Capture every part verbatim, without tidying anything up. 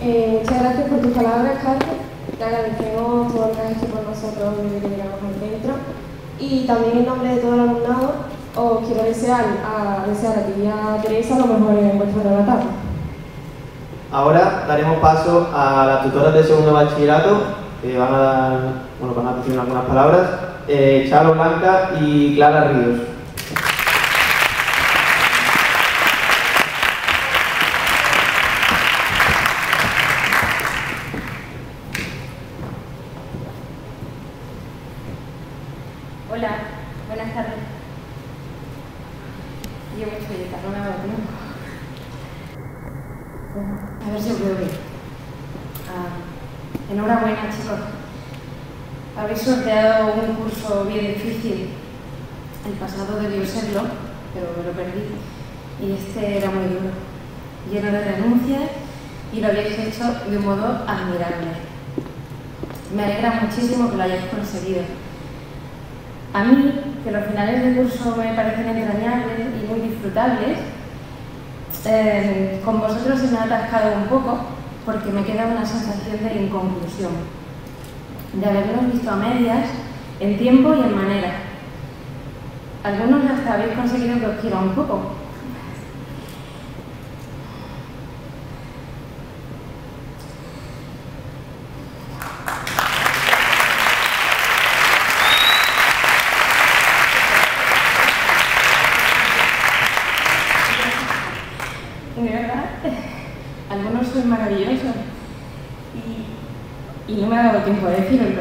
Eh, muchas gracias por tus palabras, Carlos. Te agradecemos todo lo que has hecho por nosotros desde que llegamos al centro. Y también en nombre de todo el alumnado os quiero desear a, desear a ti y a Teresa lo mejor en vuestra nueva etapa. Ahora daremos paso a las tutoras de segundo bachillerato, que van a dar, bueno, van a decir algunas palabras, eh, Charo Blanca y Clara Ríos. Hola, buenas tardes. Llevo mucho de no me hago tiempo. A ver si os veo bien. Ah, enhorabuena, chicos. Habéis sorteado un curso bien difícil. El pasado debió serlo, pero me lo perdí. Y este era muy duro, lleno de renuncias, y lo habéis hecho de un modo admirable. Me alegra muchísimo que lo hayáis conseguido. A mí, que los finales de curso me parecen entrañables y muy disfrutables, eh, con vosotros se me ha atascado un poco porque me queda una sensación de inconclusión, de habernos visto a medias en tiempo y en manera. Algunos hasta habéis conseguido que os quiera un poco. De verdad, algunos son maravillosos y, y no me ha dado tiempo de decirlo.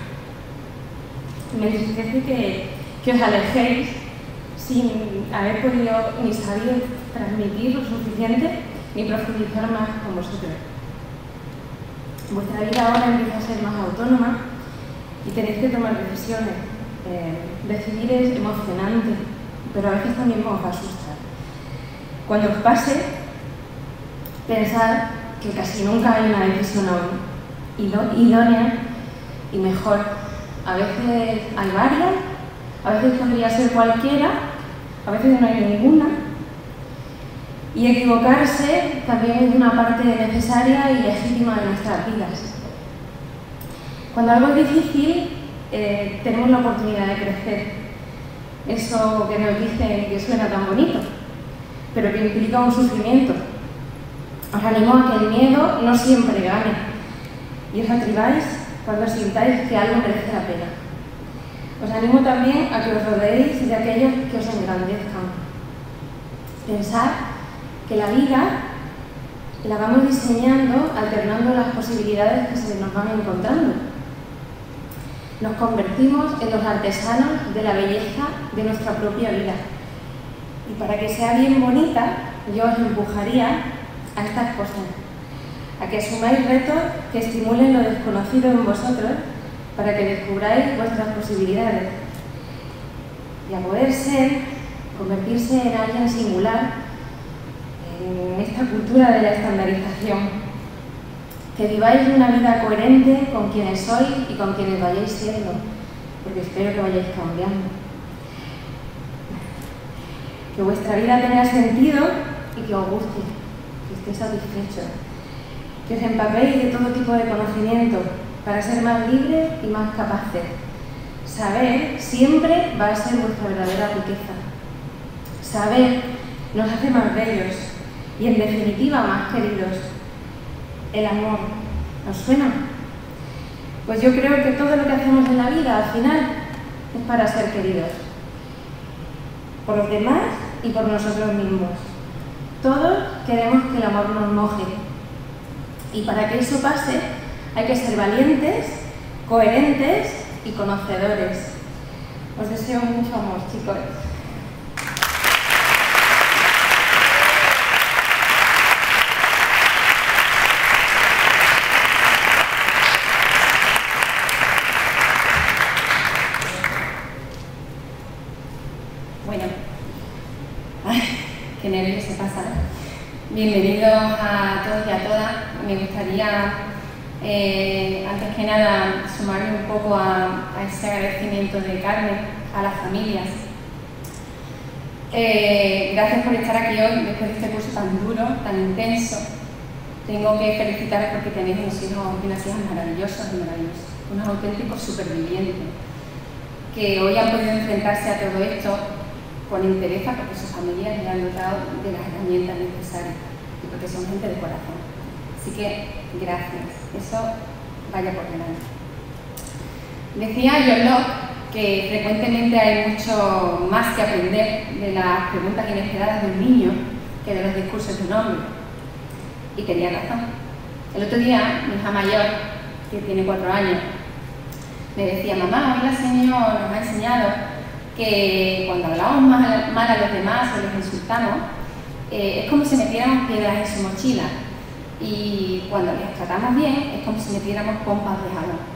Me entristece que, que os alejéis sin haber podido ni sabido transmitir lo suficiente ni profundizar más con vosotros. Vuestra vida ahora empieza a ser más autónoma y tenéis que tomar decisiones. Eh, decidir es emocionante, pero a veces también os asusta. Cuando os pase, pensad que casi nunca hay una decisión aún idónea y mejor. A veces hay varias, a veces podría ser cualquiera, a veces no hay ninguna. Y equivocarse también es una parte necesaria y legítima de nuestras vidas. Cuando algo es difícil, eh, tenemos la oportunidad de crecer. Eso que nos dicen que suena tan bonito, pero que implica un sufrimiento. Os animo a que el miedo no siempre gane y os atreváis cuando sintáis que algo merece la pena. Os animo también a que os rodeéis de aquellos que os engrandezcan. Pensad que la vida la vamos diseñando alternando las posibilidades que se nos van encontrando. Nos convertimos en los artesanos de la belleza de nuestra propia vida. Y para que sea bien bonita, yo os empujaría a estas cosas, a que asumáis retos que estimulen lo desconocido en vosotros para que descubráis vuestras posibilidades. Y a poder ser, convertirse en alguien singular en esta cultura de la estandarización. Que viváis una vida coherente con quienes sois y con quienes vayáis siendo, porque espero que vayáis cambiando. Que vuestra vida tenga sentido y que os guste, que estéis satisfechos. Que os empapéis de todo tipo de conocimiento para ser más libres y más capaces. Saber siempre va a ser vuestra verdadera riqueza. Saber nos hace más bellos y, en definitiva, más queridos. El amor, ¿os suena? Pues yo creo que todo lo que hacemos en la vida, al final, es para ser queridos. Por los demás y por nosotros mismos. Todos queremos que el amor nos moje. Y para que eso pase, hay que ser valientes, coherentes y conocedores. Os deseo mucho amor, chicos. Bueno, ay, qué nervios se pasan. Bienvenidos a todos y a todas. Me gustaría, eh, antes que nada, sumarme un poco a, a ese agradecimiento de Carmen, a las familias. Eh, gracias por estar aquí hoy, después de este curso tan duro, tan intenso. tengo que felicitaros porque tenéis unos hijos y unas hijas maravillosos y maravillosos, unos auténticos supervivientes, que hoy han podido enfrentarse a todo esto con interés porque sus familias les han dotado de las herramientas necesarias y porque son gente de corazón. Así que, gracias. Eso vaya por delante. Decía John Locke que frecuentemente hay mucho más que aprender de las preguntas inesperadas de un niño que de los discursos de un hombre. Y tenía razón. El otro día, mi hija mayor, que tiene cuatro años, me decía: mamá, hoy la señora nos ha enseñado que cuando hablamos mal, mal a los demás o les insultamos, eh, es como si metiéramos piedras en su mochila. Y cuando les tratamos bien, es como si metiéramos pompas de jabón.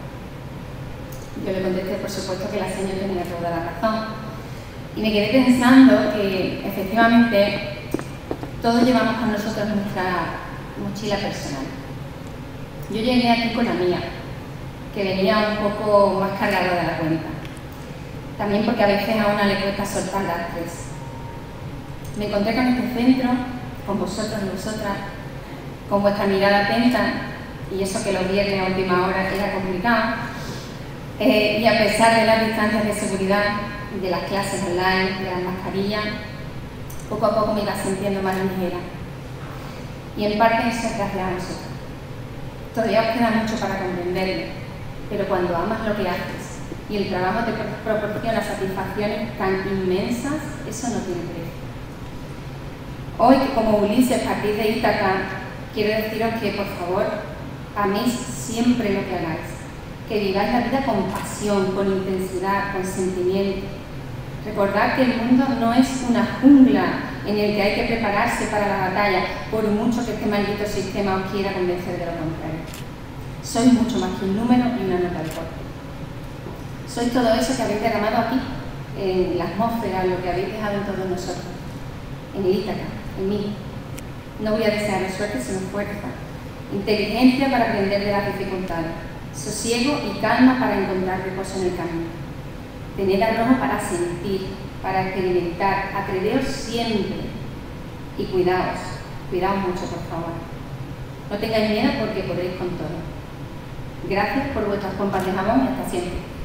Yo le contesté, por supuesto, que la señora tenía toda la razón. Y me quedé pensando que, efectivamente, todos llevamos con nosotros nuestra mochila personal. Yo llegué aquí con la mía, que venía un poco más cargada de la cuenta. También porque a veces a una le cuesta soltar las tres. Me encontré con este centro, con vosotros y vosotras, con vuestra mirada atenta, y eso que los viernes a última hora era complicado. Eh, y a pesar de las distancias de seguridad, de las clases online, de las mascarillas, poco a poco me iba sintiendo más ligera. Y en parte eso es gracias a vosotros. Todavía os queda mucho para comprenderlo, pero cuando amas lo que haces y el trabajo te proporciona satisfacciones tan inmensas, eso no tiene precio. Hoy, que como Ulises partís de Ítaca, quiero deciros que, por favor, améis siempre lo que hagáis. Que viváis la vida con pasión, con intensidad, con sentimiento. Recordad que el mundo no es una jungla en el que hay que prepararse para la batalla, por mucho que este maldito sistema os quiera convencer de lo contrario. Sois mucho más que un número y una nota de corte. Sois todo eso que habéis derramado aquí, en la atmósfera, lo que habéis dejado en todos nosotros, en Ítaca, en mí. No voy a desearos suerte, sino fuerza, inteligencia para aprender de las dificultades, sosiego y calma para encontrar reposo en el camino. Tened arrojo para sentir, para experimentar, atreveos siempre. Y cuidaos, cuidaos mucho, por favor. No tengáis miedo porque podréis con todo. Gracias por vuestras pompas de jabón y hasta siempre.